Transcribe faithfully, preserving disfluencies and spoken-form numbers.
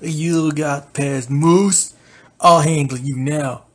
You got past Moose. I'll handle you now.